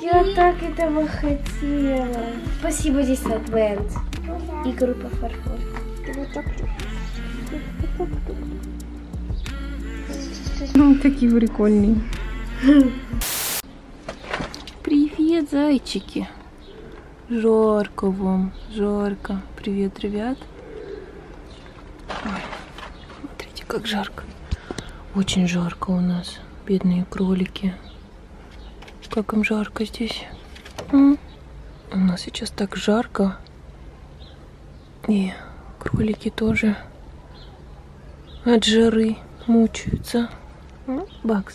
Я так этого хотела. Спасибо, здесь Адвент. И группа Фарфор. Такие прикольные. Привет, зайчики. Жарко вам, жарко. Привет, ребят. Ой, смотрите, как жарко. Очень жарко у нас, бедные кролики. Как им жарко здесь. У нас сейчас так жарко. И кролики тоже от жары мучаются. Бакс.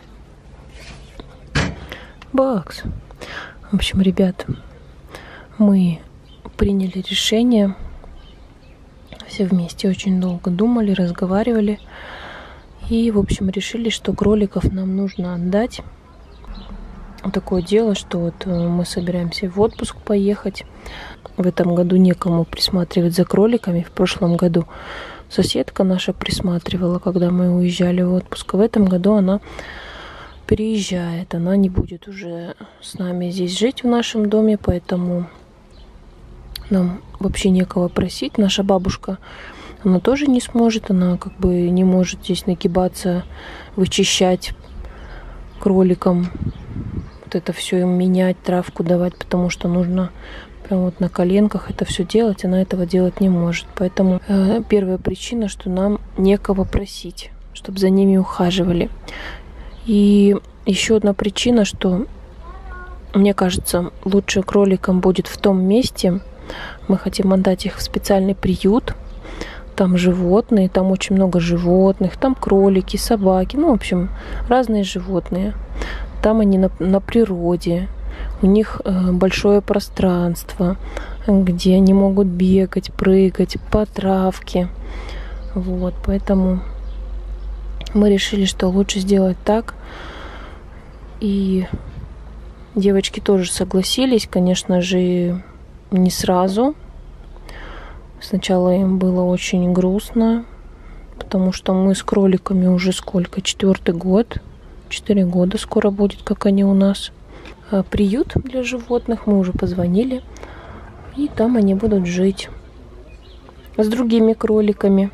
Бакс. В общем, ребят, мы приняли решение. Все вместе очень долго думали, разговаривали. И, в общем, решили, что кроликов нам нужно отдать. Такое дело, что вот мы собираемся в отпуск поехать. В этом году некому присматривать за кроликами. В прошлом году соседка наша присматривала, когда мы уезжали в отпуск. В этом году она переезжает. Она не будет уже с нами здесь жить в нашем доме, поэтому нам вообще некого просить. Наша бабушка, она тоже не сможет. Она как бы не может здесь нагибаться, вычищать кроликам. Вот это все им менять, травку давать, потому что нужно прям вот на коленках это все делать. Она этого делать не может. Поэтому первая причина, что нам некого просить, чтобы за ними ухаживали. И еще одна причина, что, мне кажется, лучше кроликам будет в том месте. Мы хотим отдать их в специальный приют. Там животные, там очень много животных. Там кролики, собаки, ну, в общем, разные животные. Там они на природе. У них большое пространство, где они могут бегать, прыгать по травке. Вот, поэтому мы решили, что лучше сделать так. И девочки тоже согласились, конечно же, не сразу. Сначала им было очень грустно, потому что мы с кроликами уже сколько? 4-й год. 4 года скоро будет, как они у нас. Приют для животных, мы уже позвонили. И там они будут жить с другими кроликами.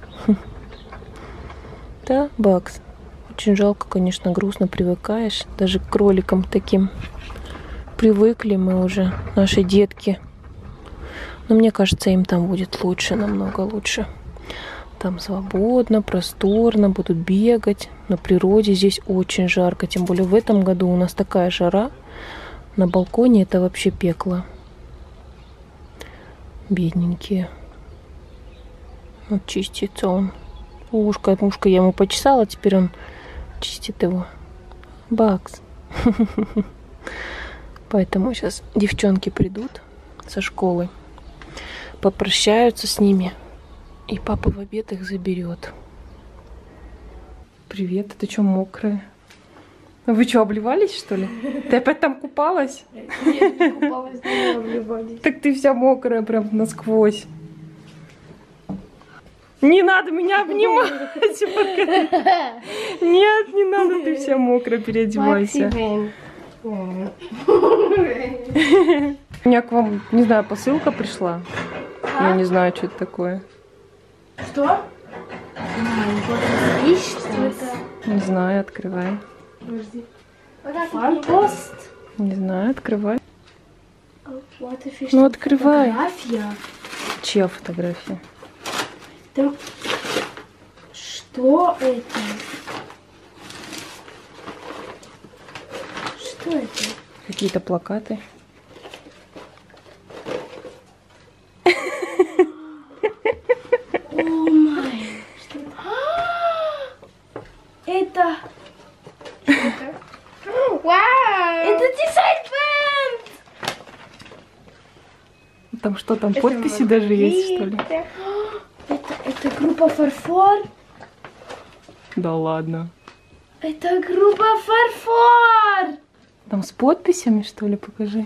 Да, Бакс? Очень жалко, конечно, грустно, привыкаешь. Даже к кроликам таким привыкли мы уже, наши детки. Но мне кажется, им там будет лучше, намного лучше. Там свободно, просторно, будут бегать. На природе здесь очень жарко. Тем более в этом году у нас такая жара. На балконе это вообще пекло. Бедненькие. Вот чистится он. Ушко я ему почесала, теперь он чистит его. Бакс. Поэтому сейчас девчонки придут со школы, попрощаются с ними, и папа в обед их заберет. Привет, ты что, мокрая? Вы что, обливались, что ли? Ты опять там купалась? Нет, не купалась, не обливались. Так ты вся мокрая прям насквозь. Не надо меня обнимать. Нет, не надо, ты вся мокрая, переодевайся. У меня к вам, не знаю, посылка пришла. Я не знаю, что это такое. Что? Не знаю, открывай. Подожди. Фарпост? Не знаю, открывай. Ну, ну, открывай. Фотография. Чья фотография? Там... Что это? Что это? Какие-то плакаты. О май. Это... Вау! Это дизайн-бенд! Там что, там подписи даже есть, что ли? Это группа Фарфор? Да ладно. Это группа Фарфор! Там с подписями, что ли, покажи.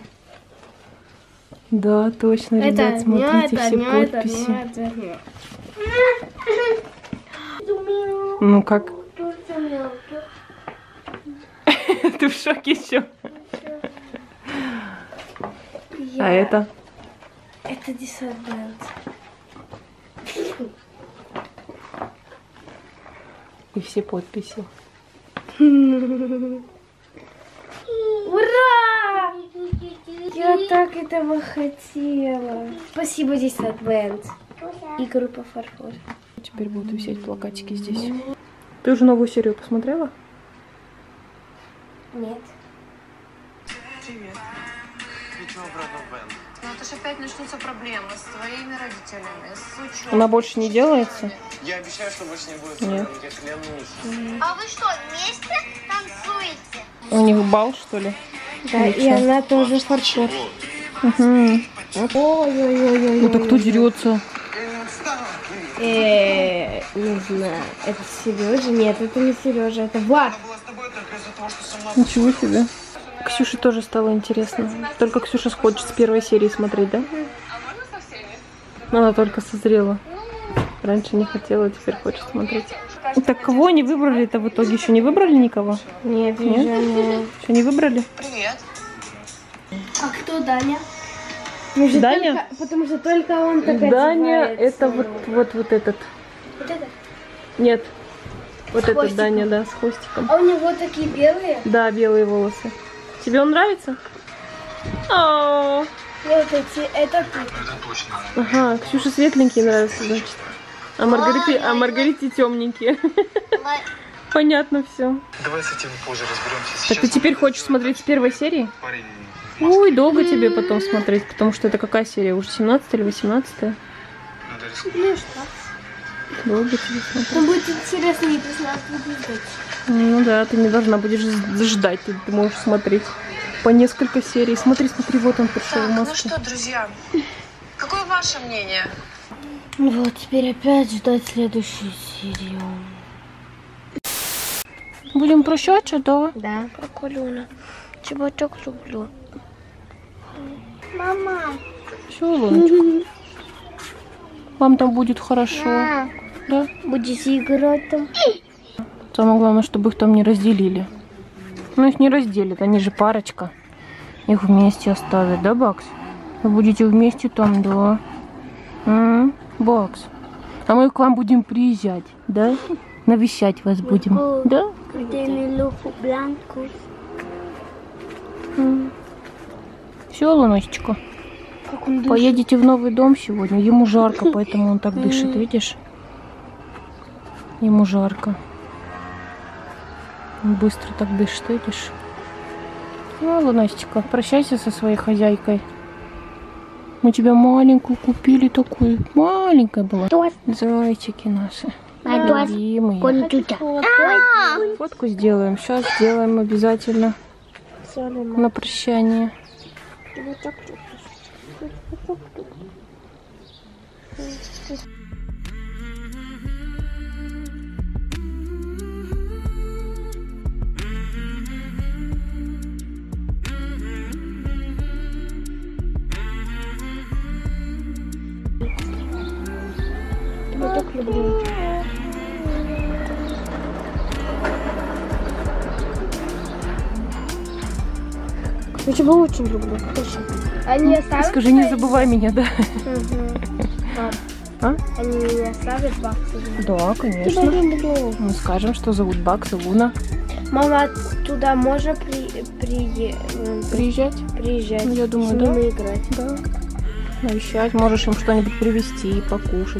Да, точно, ребят, смотрите, все подписи. Ну как? Ты в шоке еще? А это? Это Диснейленд. И все подписи. Ура! Я так этого хотела. Спасибо, Диснейленд. И группа Фарфор. Теперь будут висеть плакатики здесь. Ты уже новую серию посмотрела? Нет. Привет. Ничего, обратно в Бен. Ну это же опять начнутся проблемы с твоими родителями, с учебой. Она больше не делается? Я обещаю, что больше не будет. Нет. Я клянусь. А вы что, вместе танцуете? У них бал, что ли? Да, и она тоже Фарфор. Ой-ой-ой-ой. Ну так кто дерется? Не знаю. Это Сережа? Нет, это не Сережа, это Влад. Была с тобой только из-за того, что со мной... Ничего себе. Ксюше тоже стало интересно. Только Ксюша хочет с первой серии смотреть, да? Она только созрела. Раньше не хотела, теперь хочет смотреть. Так кого они выбрали-то в итоге? Еще не выбрали никого? Нет, Нет? Еще не выбрали? Привет. А кто Даня? Даня? Потому что только он так Даня, одевается. это вот этот. Вот это? Нет. Вот этот хвостиком. Даня, да, с хвостиком. А у него такие белые? Да, белые волосы. Тебе он нравится? О, Вот эти, это ты. Это точно. ага, Ксюше светленькие нравятся, значит. А Маргарите темненькие. Понятно все. Давай с этим позже разберемся. Так ты теперь хочешь смотреть с первой серии? Парень... Ой, долго тебе потом смотреть, потому что это какая серия? Уже 17 или 18? Надо рискнуть. Ну что? Долго тебе смотреть. Ну будет интересно, не признать, ждать. Ну да, ты не должна будешь ждать, ты можешь смотреть по несколько серий. Смотри, смотри, вот он пришел в Так, ну маске. что, друзья, какое ваше мнение? Вот теперь опять ждать следующую серию. Будем прощаться, да? Да. Прикольно. Тебя так люблю. Мама. Все, Луночка. Вам там будет хорошо. Да? Будете играть там? Самое главное, чтобы их там не разделили. Ну, их не разделят, они же парочка. Их вместе оставят, да, Бакс? Вы будете вместе там, да? Бакс. А мы к вам будем приезжать, да? Навещать вас будем, да? Все, Луночка. Как он дышит. Поедете в новый дом сегодня. Ему жарко, поэтому он так дышит, видишь? Ему жарко. Он быстро так дышит, видишь? Ну, Луночка, прощайся со своей хозяйкой. Мы тебя маленькую купили, такую. Маленькая была. Зайчики наши. Любимые. Фотку сделаем. Сейчас сделаем обязательно. На прощание. Я так люблю. Я тебя очень люблю. Точно. Они оставят? Скажи, не забывай меня, да? А? Они не оставят Бакса? Да, конечно. Мы скажем, что зовут Бакс и Луна. Мама, туда можно Приезжать? приезжать? Ну, я думаю, с да. ними играть. Да. Навещать. Можешь им что-нибудь привезти и покушать.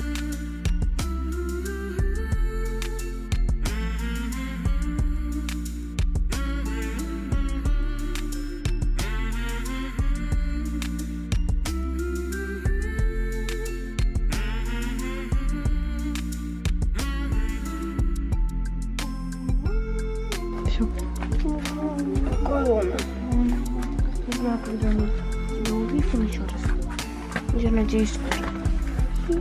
Все. Колонна. Не знаю, когда мы тебя увидим еще раз. Я надеюсь, скоро.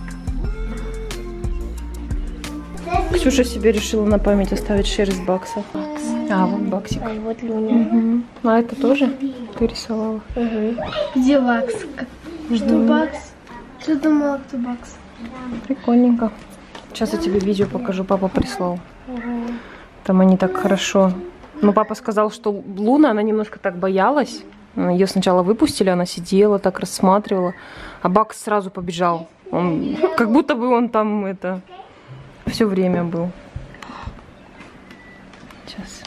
Ксюша себе решила на память оставить шерсть Бакса. А, вот Баксик. А вот Люня. А это тоже ты рисовала? Где Бакс? Что Бакс? Ты думала, кто Бакс? Прикольненько. Сейчас я тебе видео покажу, папа прислал. Там они так хорошо. Но папа сказал, что Луна, она немножко так боялась. Ее сначала выпустили, она сидела, так рассматривала, а Бакс сразу побежал. Он, как будто бы он там это все время был. Сейчас.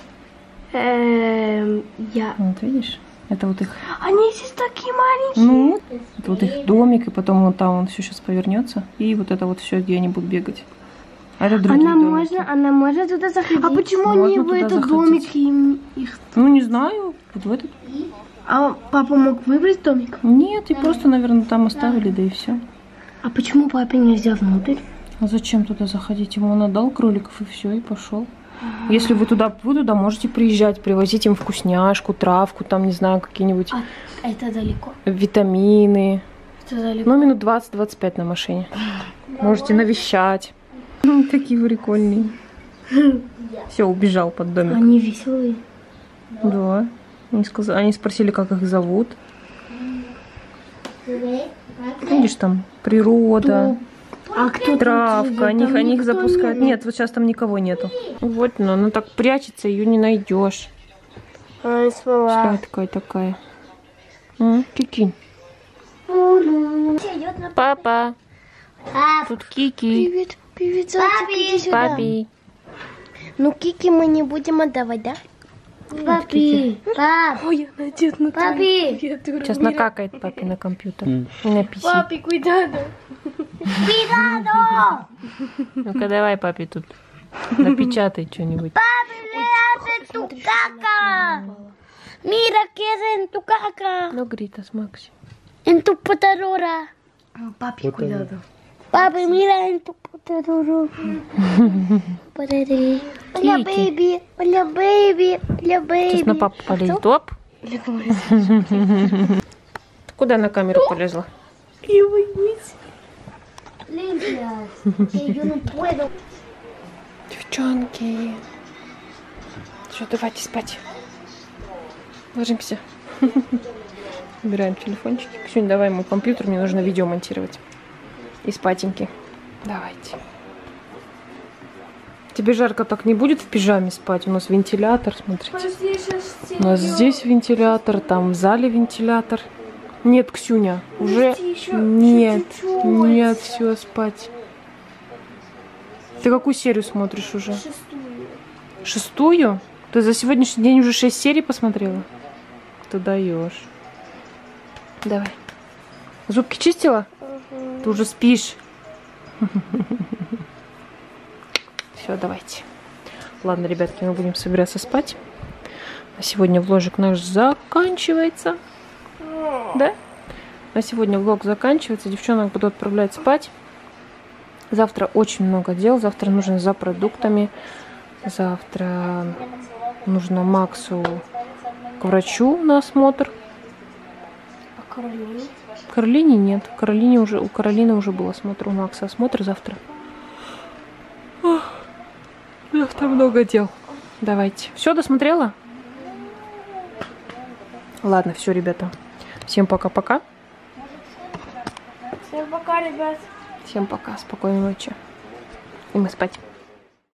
Вот видишь? Это вот их. Они здесь такие маленькие. Ну, это вот их домик, и потом вот там он все сейчас повернется. И вот это вот все, где они будут бегать. А это другие домики. Она может туда заходить. А почему Можно они в туда этот заходить. домик их? Ну, не знаю, вот в этот. А папа мог выбрать домик? Нет, и просто, наверное, там оставили, да и все. А почему папе нельзя внутрь? А зачем туда заходить? Ему он отдал кроликов и все, и пошел. Если вы туда можете приезжать, привозить им вкусняшку, травку, там, не знаю, какие-нибудь А это далеко? витамины. Это далеко. Ну, минут 20-25 на машине. Можете навещать. Такие прикольные. Все, убежал под домик. Они веселые. Да. Они спросили, как их зовут. Видишь, там природа. А кто Травка, они их запускают. Нет, вот сейчас там никого нету. Вот, но она так прячется, ее не найдешь. Спала. Такая. Кикинь. Папа. Тут Кики. Привет, Папи. Ну, Кики мы не будем отдавать, да? Папи. Пап. Ой, она одет на Папи. Сейчас накакает папе на компьютер. И написит. Папи, куидado. Cuidado. Ну-ка давай папе тут напечатай что-нибудь. Papi, le haces tu caca. Mira qué haces en tu caca. Ну, Грита с Макси. En tu potadora. Papi, cuidado. Papi, mira en tu potadora. Hola, baby. Hola, baby. Hola, Сейчас на baby. папу полезет. Оп. Ты куда на камеру полезла? Я боюсь. Limpias. Que yo no puedo. Девчонки. Что, давайте спать. Ложимся. Убираем телефончики. Ксюнь, давай мой компьютер, мне нужно видео монтировать. И спатеньки. Давайте. Тебе жарко так не будет в пижаме спать? У нас вентилятор, смотрите. У нас здесь вентилятор, там в зале вентилятор. Нет, Ксюня, уже нет, нет, все, спать. Ты какую серию смотришь уже? Шестую? Ты за сегодняшний день уже 6 серий посмотрела? Ты даешь. Давай. Зубки чистила? Ты уже спишь. Все, давайте. Ладно, ребятки, мы будем собираться спать. На сегодня вложик наш заканчивается. Да? На сегодня влог заканчивается. Девчонок буду отправлять спать. Завтра очень много дел. Завтра нужно за продуктами. Завтра нужно Максу к врачу на осмотр. А Каролине? Каролине нет. У Каролины уже был осмотр. У Макса осмотр завтра. Ох, завтра много дел. Давайте. Все, досмотрела? Ладно, все, ребята. Всем пока-пока. Всем пока, ребят. Всем пока. Спокойной ночи. И мы спать.